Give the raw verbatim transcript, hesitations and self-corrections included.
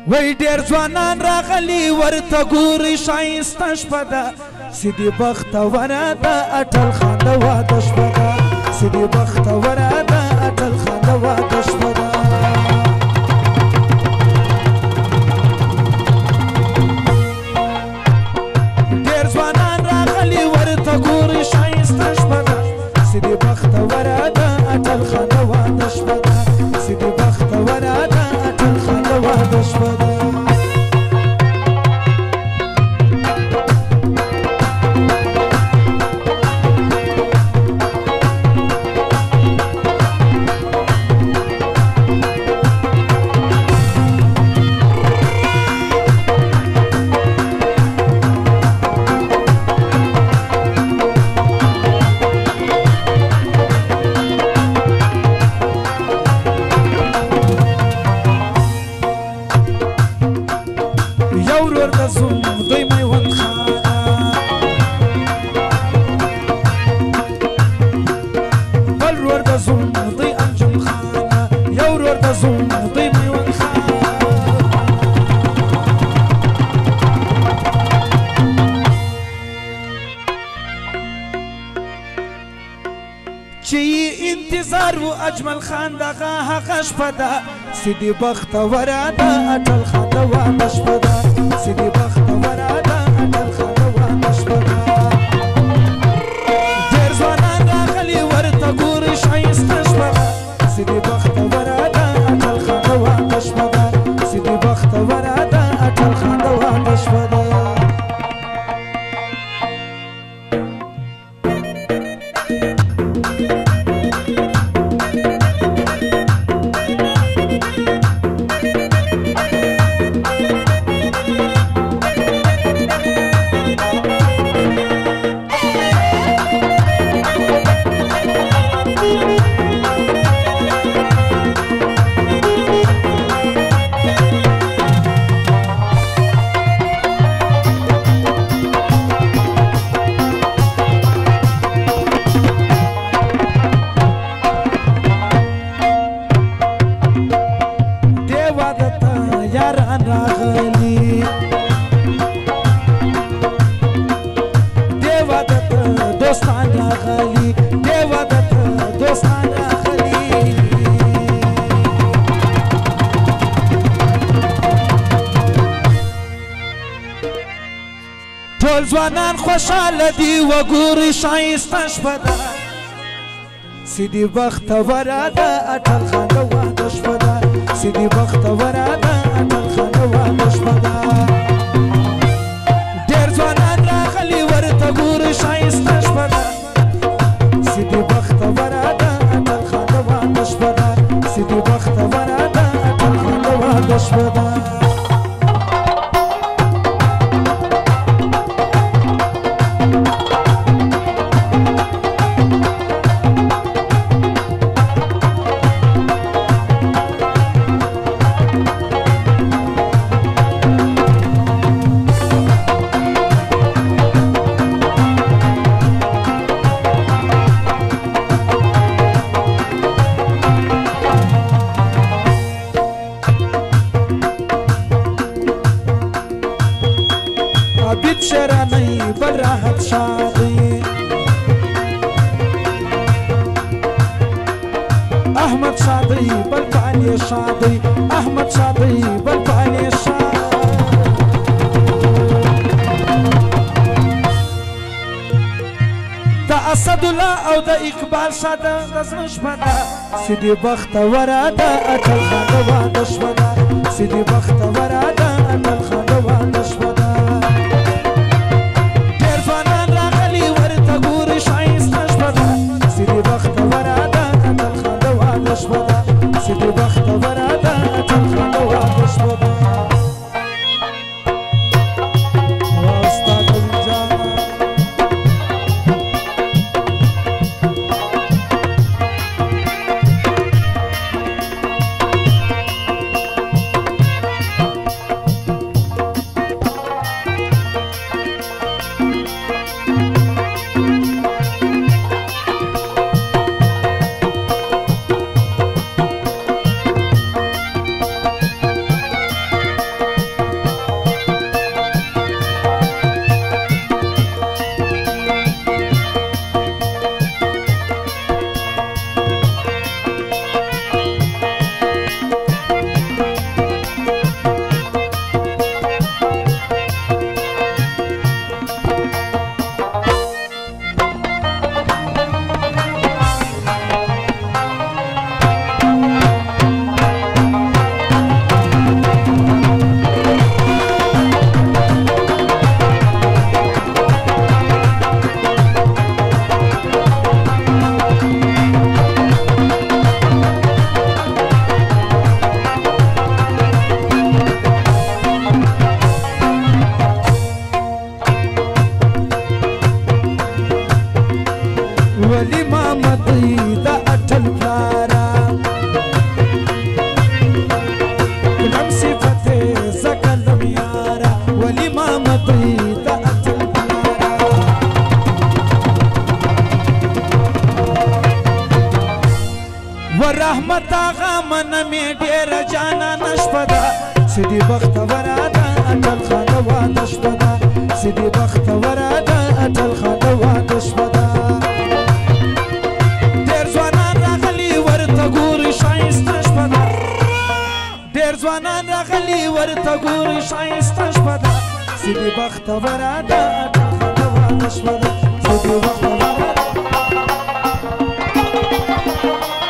وای ډېر ځوانان راغلي ورته ګوري ښایسته شپه ده سیدي بختوره ده اټل خان د واده شپه ده سیدي بختوره ده اټل خان د واده شپه ده ډېر ځوانان راغلي ورته ګوري ښایسته شپه ده سیدي بختوره ده اټل خان د واده شپه ده سیدي بختوره ده اټل خان د واده شپه ده اجمل خان دغه هغه شپه ده سیدي بختوره ده اټل خان د واده شپه ده سیدي بختوره ده اټل خان د واده شپه ده ډېر ځوانان راغلي ورته ګوري ښایسته شپه ده سیدي بختوره ده اټل خان د واده شپه ده سیدي بختوره ده اټل خان د واده شپه ده ځوانان خوشحاله دي وګوري ښایسته شپه ده سیدي بختوره ده اټل خان د واده شپه ده سیدي بختوره ده اټل خان د واده شپه ده ډېر ځوانان راغلي ورته ګوري ښایسته شپه ده سیدي بختوره ده اټل خان د واده شپه ده سیدي بختوره ده اټل خان د واده شپه ده او د اقبال شاده د زړه شپه ده سیدي بختوره ده اټل خان د واده شپه ده سیدي بختوره ده اټل خان د واده شپه ده ډېر ځوانان راغلي ورته ګوري ښایسته شپه ده سیدي بختوره ده اټل خان د واده شپه ده سیدي بختوره ده اټل خان د واده شپه ده ډېر جانانه شپه ده سیدي بختوره ده اټل خان د واده شپه ده سیدي بختوره ده اټل خان د واده شپه ده ډېر ځوانان راغلي ورته ګوري ښایسته شپه ده ډېر ځوانان راغلي ورته ګوري ښایسته شپه ده سیدي بختوره ده اټل خان د واده شپه ده سیدي بختوره